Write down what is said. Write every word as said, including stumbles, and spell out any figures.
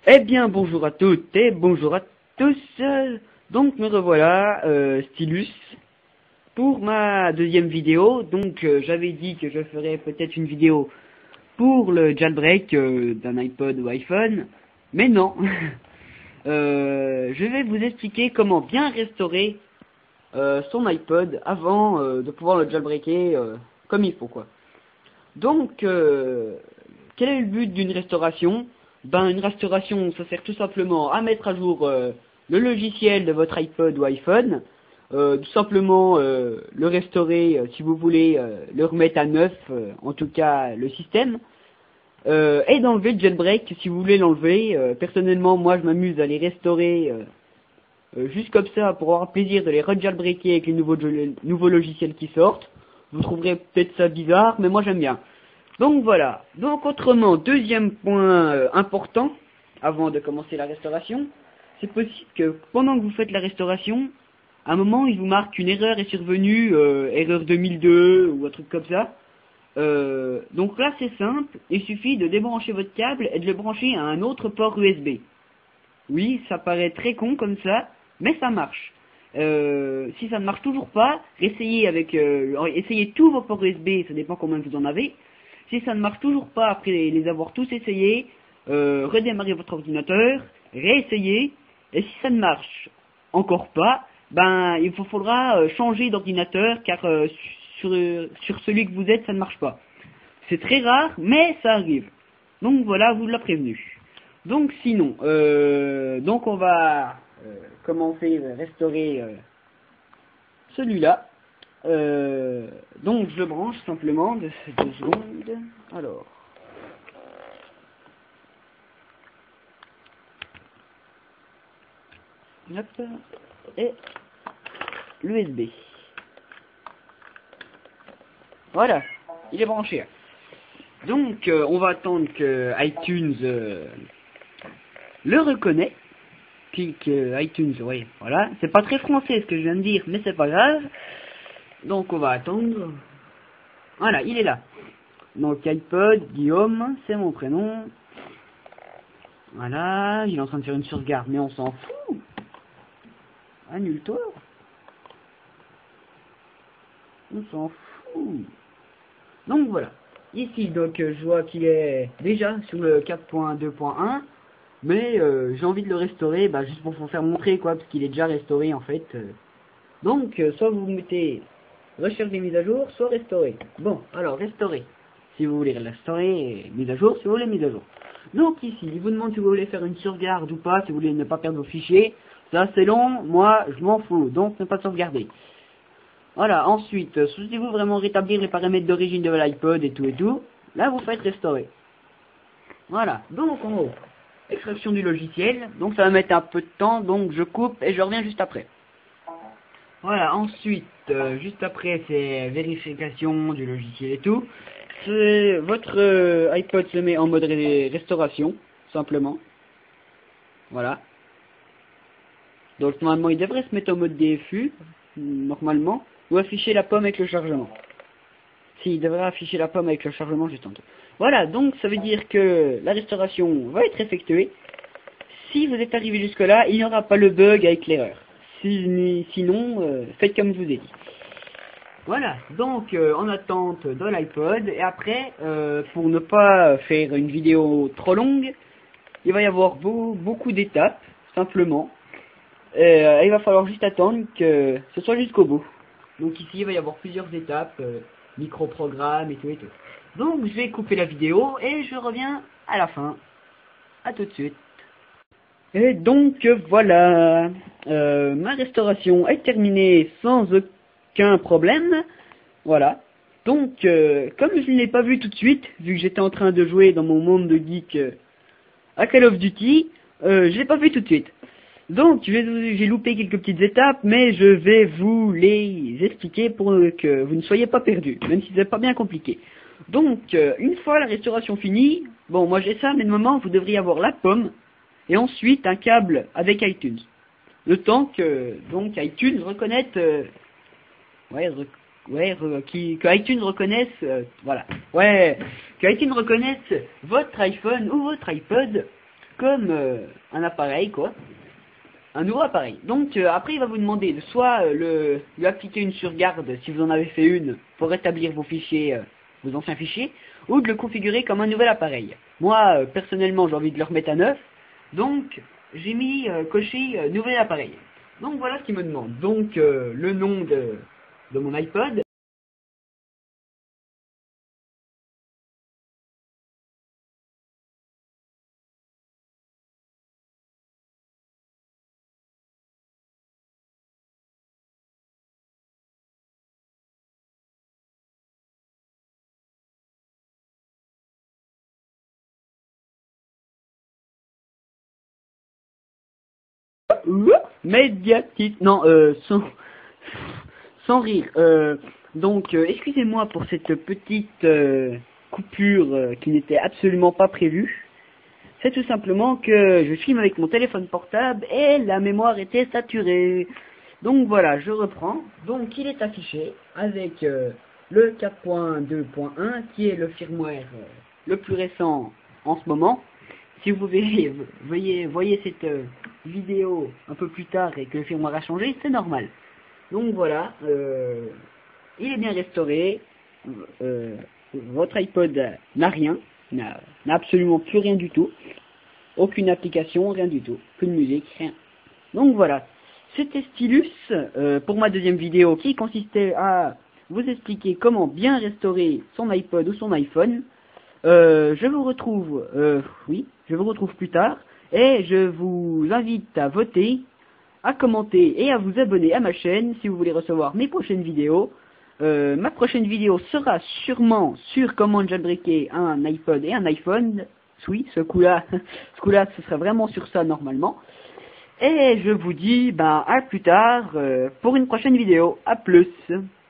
Eh bien, bonjour à toutes et bonjour à tous. Donc, me revoilà, euh, Stylus, pour ma deuxième vidéo. Donc, euh, j'avais dit que je ferais peut-être une vidéo pour le jailbreak euh, d'un iPod ou iPhone, mais non. euh, je vais vous expliquer comment bien restaurer euh, son iPod avant euh, de pouvoir le jailbreaker euh, comme il faut, quoi. Donc, euh, quel est le but d'une restauration? Ben, une restauration, ça sert tout simplement à mettre à jour euh, le logiciel de votre iPod ou iPhone, euh, tout simplement euh, le restaurer euh, si vous voulez euh, le remettre à neuf, euh, en tout cas le système, euh, et d'enlever le jailbreak si vous voulez l'enlever. Euh, personnellement, moi je m'amuse à les restaurer euh, euh, juste comme ça pour avoir plaisir de les re-jailbreaker avec les nouveaux, nouveaux logiciels qui sortent. Vous trouverez peut-être ça bizarre, mais moi j'aime bien. Donc voilà. Donc autrement, deuxième point euh, important, avant de commencer la restauration, c'est possible que pendant que vous faites la restauration, à un moment il vous marque une erreur est survenue, euh, erreur deux mille deux ou un truc comme ça. Euh, donc là c'est simple, il suffit de débrancher votre câble et de le brancher à un autre port U S B. Oui, ça paraît très con comme ça, mais ça marche. Euh, si ça ne marche toujours pas, essayez avec, euh, essayez tous vos ports U S B, ça dépend combien vous en avez. Si ça ne marche toujours pas après les avoir tous essayés, euh, redémarrez votre ordinateur, réessayez, et si ça ne marche encore pas, ben il vous faudra euh, changer d'ordinateur car euh, sur, sur celui que vous êtes ça ne marche pas. C'est très rare, mais ça arrive. Donc voilà, vous l'a prévenu. Donc sinon, euh, donc on va euh, commencer à restaurer euh, celui-là. Euh, donc je le branche simplement de deux secondes. Alors, hop, et l'U S B. Voilà, il est branché. Donc euh, on va attendre que iTunes euh, le reconnaît. Puis que iTunes, oui, voilà. C'est pas très français ce que je viens de dire, mais c'est pas grave. Donc on va attendre. Voilà, il est là. Donc iPod, Guillaume, c'est mon prénom. Voilà, il est en train de faire une sauvegarde, mais on s'en fout. Annule-toi. On s'en fout. Donc voilà. Ici, donc je vois qu'il est déjà sur le quatre point deux point un. Mais euh, j'ai envie de le restaurer, bah, juste pour vous faire montrer quoi, parce qu'il est déjà restauré en fait. Donc, euh, soit vous mettez recherche des mises à jour, soit restaurer. Bon, alors restaurer. Si vous voulez restaurer, mise à jour, si vous voulez mise à jour. Donc ici, il vous demande si vous voulez faire une sauvegarde ou pas, si vous voulez ne pas perdre vos fichiers. Ça c'est long, moi je m'en fous, donc ne pas sauvegarder. Voilà, ensuite, souhaitez-vous vraiment rétablir les paramètres d'origine de l'iPod et tout et tout, là vous faites restaurer. Voilà, donc en haut, extraction du logiciel, donc ça va mettre un peu de temps, donc je coupe et je reviens juste après. Voilà, ensuite, euh, juste après, c'est vérification du logiciel et tout. Votre euh, iPod se met en mode ré restauration, simplement. Voilà. Donc normalement, il devrait se mettre en mode D F U, normalement, ou afficher la pomme avec le chargement. Si, il devrait afficher la pomme avec le chargement juste en dessous. Voilà, donc ça veut dire que la restauration va être effectuée. Si vous êtes arrivé jusque là, il n'y aura pas le bug avec l'erreur. Si, sinon, euh, faites comme je vous ai dit. Voilà, donc euh, en attente de l'iPod, et après, euh, pour ne pas faire une vidéo trop longue, il va y avoir beau, beaucoup d'étapes, simplement. Euh, il va falloir juste attendre que ce soit jusqu'au bout. Donc ici, il va y avoir plusieurs étapes, euh, micro-programmes et tout et tout. Donc je vais couper la vidéo et je reviens à la fin. À tout de suite. Et donc voilà, euh, ma restauration est terminée sans aucun problème. Voilà. Donc, euh, comme je ne l'ai pas vu tout de suite, vu que j'étais en train de jouer dans mon monde de geek euh, à Call of Duty, euh, je l'ai pas vu tout de suite. Donc, j'ai loupé quelques petites étapes, mais je vais vous les expliquer pour que vous ne soyez pas perdus, même si c'est pas bien compliqué. Donc, euh, une fois la restauration finie, bon, moi j'ai ça, mais de moment, vous devriez avoir la pomme, et ensuite un câble avec iTunes. Le temps que, donc, iTunes reconnaisse, euh, ouais, re, ouais, re, qui, que iTunes reconnaisse, euh, voilà, ouais, que iTunes reconnaisse votre iPhone ou votre iPod comme euh, un appareil, quoi. Un nouveau appareil. Donc euh, après il va vous demander de soit euh, le, lui appliquer une sauvegarde si vous en avez fait une pour rétablir vos fichiers, euh, vos anciens fichiers, ou de le configurer comme un nouvel appareil. Moi euh, personnellement j'ai envie de le remettre à neuf, donc j'ai mis euh, coché euh, nouvel appareil. Donc voilà ce qu'il me demande. Donc euh, le nom de, de mon iPod. Médiatique. Non, euh, sans, sans rire. Euh, donc, euh, excusez-moi pour cette petite euh, coupure euh, qui n'était absolument pas prévue. C'est tout simplement que je filme avec mon téléphone portable et la mémoire était saturée. Donc voilà, je reprends. Donc il est affiché avec euh, le quatre point deux point un qui est le firmware euh, le plus récent en ce moment. Si vous voyez, voyez, voyez cette euh, vidéo un peu plus tard et que le firmware a changé, c'est normal. Donc voilà, euh, il est bien restauré. Euh, votre iPod n'a rien, n'a absolument plus rien du tout. Aucune application, rien du tout. Plus de musique, rien. Donc voilà, c'était Stylus euh, pour ma deuxième vidéo qui consistait à vous expliquer comment bien restaurer son iPod ou son iPhone. Euh, je vous retrouve, euh, oui, je vous retrouve plus tard et je vous invite à voter, à commenter et à vous abonner à ma chaîne si vous voulez recevoir mes prochaines vidéos. Euh, ma prochaine vidéo sera sûrement sur comment jailbreaker un iPod et un iPhone. Oui, ce coup-là, ce coup-là, ce serait vraiment sur ça normalement. Et je vous dis, ben, à plus tard euh, pour une prochaine vidéo. À plus.